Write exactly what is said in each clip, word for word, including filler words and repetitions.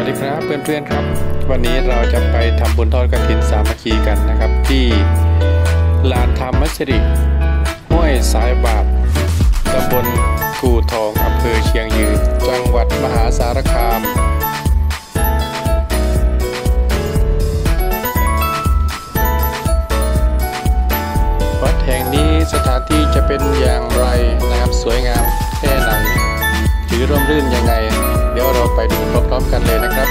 วัสดีครับเพื่อนๆครับวันนี้เราจะไปทำบุญทอดกฐินสามัคคีกันนะครับที่ลานธรรมสิริห้วยสายบาปตำบลกู่ทองอำเภอเชียงยืนจังหวัดมหาสารคามวัดแห่งนี้สถานที่จะเป็นอย่างไรนะครับสวยงามแค่ไหนหรือร่มรื่นยังไงเดี๋ยวเราไปดูพร้อมๆกันเลยนะครับ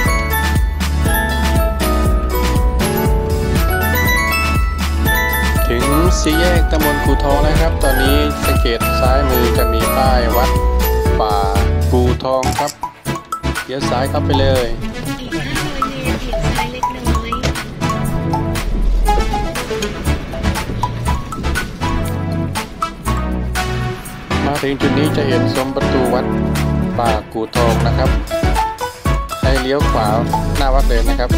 ถึงสี่แยกตำบลกู่ทองนะครับตอนนี้สังเกตซ้ายมือจะมีป้ายวัดป่ากู่ทองครับเลี้ยวซ้ายเข้าไปเลยอีกห้าร้อยเมตรเลี้ยวซ้ายเล็กน้อยมาถึงจุดนี้จะเห็นซุ้มประตูวัดป่ากู่ทองนะครับให้เลี้ยวขวาหน้าวัดเลยนะครับ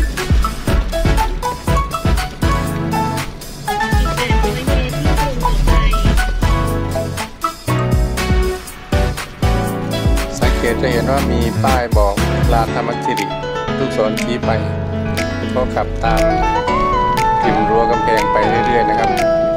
สังเกตจะเห็นว่ามีป้ายบอกลานธรรมสิริลูกศรชี้ไปก็ขับตามริมรั้วกำแพงไปเรื่อยๆนะครับ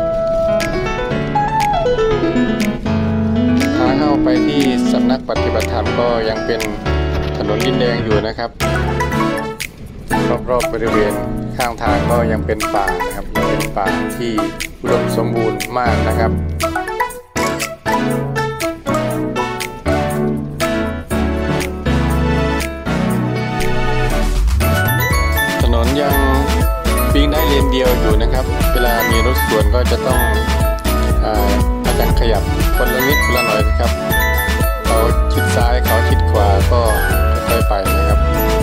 ทางเข้าไปที่สำนักปฏิบัติธรรมก็ยังเป็นถนนดินแดงอยู่นะครับรอบๆบริเวณข้างทางก็ยังเป็นป่านะครับยังเป็นป่าที่อุดมสมบูรณ์มากนะครับถนนยังวิ่งได้เลนเดียวอยู่นะครับเวลามีรถสวนก็จะต้องอ่าพากันขยับคนละนิดคนละหน่อยนะครับเขาชิดซ้ายเขาชิดขวาก็ค่อยๆไปนะครับ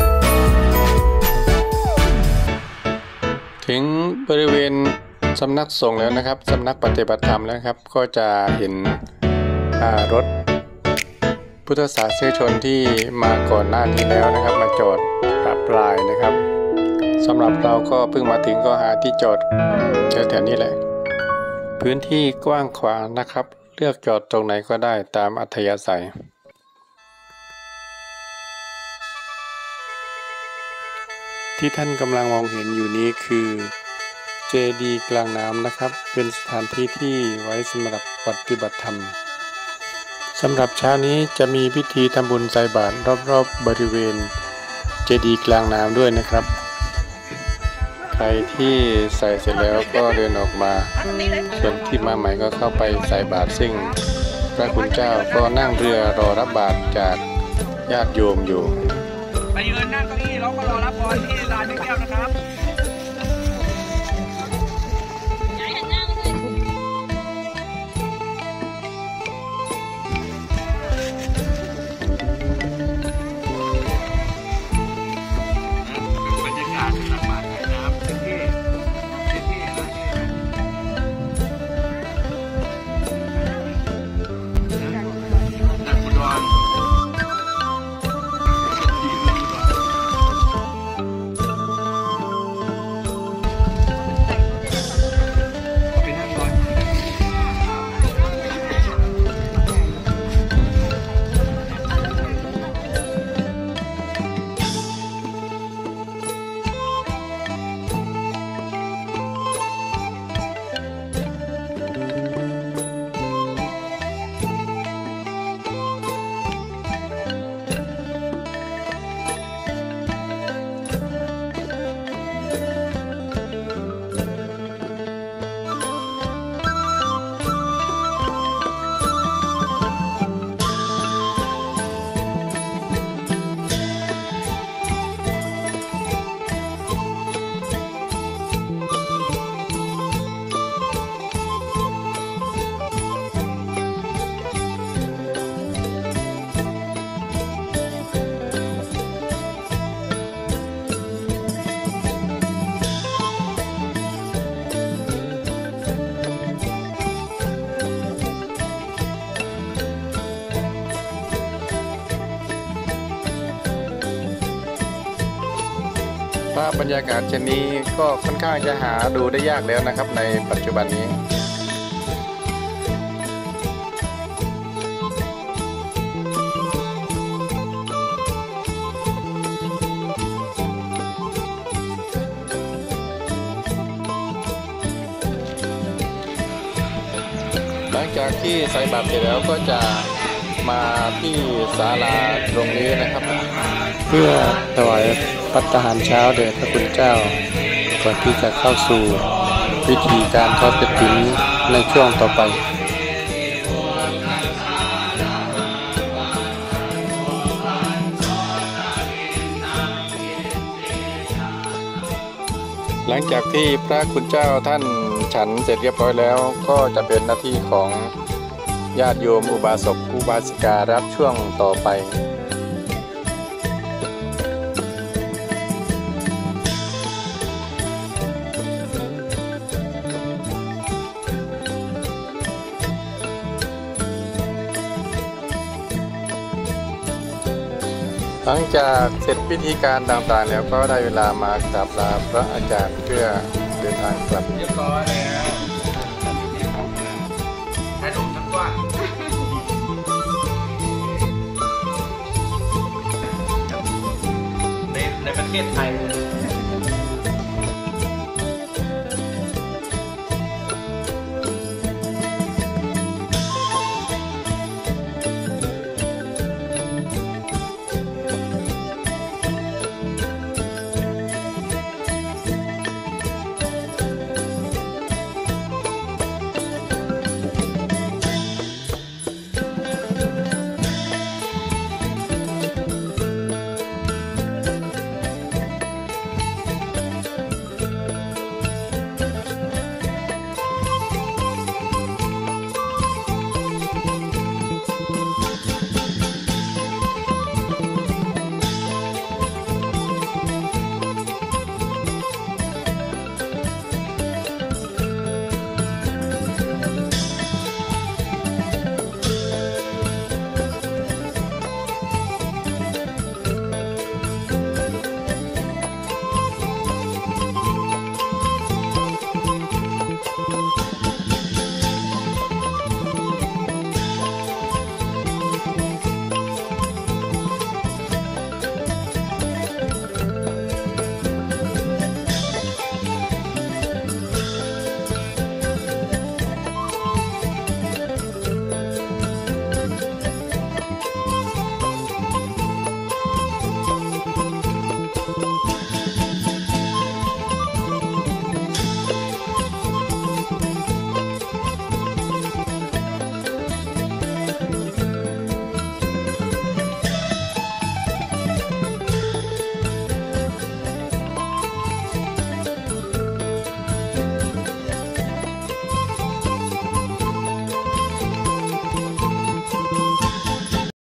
ถึงบริเวณสำนักสงฆ์แล้วนะครับสำนักปฏิบัติธรรมแล้วครับก็จะเห็นรถพุทธศาสนิกชนที่มาก่อนหน้านี้แล้วนะครับมาจอดปรับปรายนะครับสำหรับเราก็เพิ่งมาถึงก็หาที่จอดแถวๆนี้แหละพื้นที่กว้างขวางนะครับเลือกจอดตรงไหนก็ได้ตามอัธยาศัยที่ท่านกำลังมองเห็นอยู่นี้คือเจดีย์กลางน้ำนะครับเป็นสถานที่ที่ไว้สำหรับปฏิบัติธรรมสำหรับเช้านี้จะมีพิธีทำบุญใส่บาตรรอบๆบริเวณเจดีย์กลางน้ำด้วยนะครับใครที่ใส่เสร็จแล้วก็เดินออกมาส่วนที่มาใหม่ก็เข้าไปใส่บาตรซึ่งพระคุณเจ้าก็นั่งเรือรอรับบาตรจากญาติโยมอยู่ไปยืนนั่งเก้าอี้แล้วก็รอรับพรที่ลานแม่แก้วนะครับบรรยากาศตักบาตรน้ำเต็มที่เต็มที่นะนักฟุตบอลภาพบรรยากาศเช่นนี้ก็ค่อนข้างจะหาดูได้ยากแล้วนะครับในปัจจุบันนี้เหลังจากที่ใส่บาตรเสร็จแล้วก็จะมาที่ศาลาตรงนี้นะครับ เพื่อถวายภัตตาหารเช้าแด่พระคุณเจ้าก่อนที่จะเข้าสู่วิธีการทอดกฐินในช่วงต่อไปหลังจากที่พระคุณเจ้าท่านฉันเสร็จเรียบร้อยแล้วก็จะเป็นหน้าที่ของญาติโยมอุบาสกอุบาสิการับช่วงต่อไปหลังจากเสร็จพิธีการต่างๆแล้วก็ได้เวลามากราบลาพระอาจารย์เพื่อเดินทางกลับเรียบร้อยแล้วให้หนุ่มทั้งกว้างในในประเทศไทย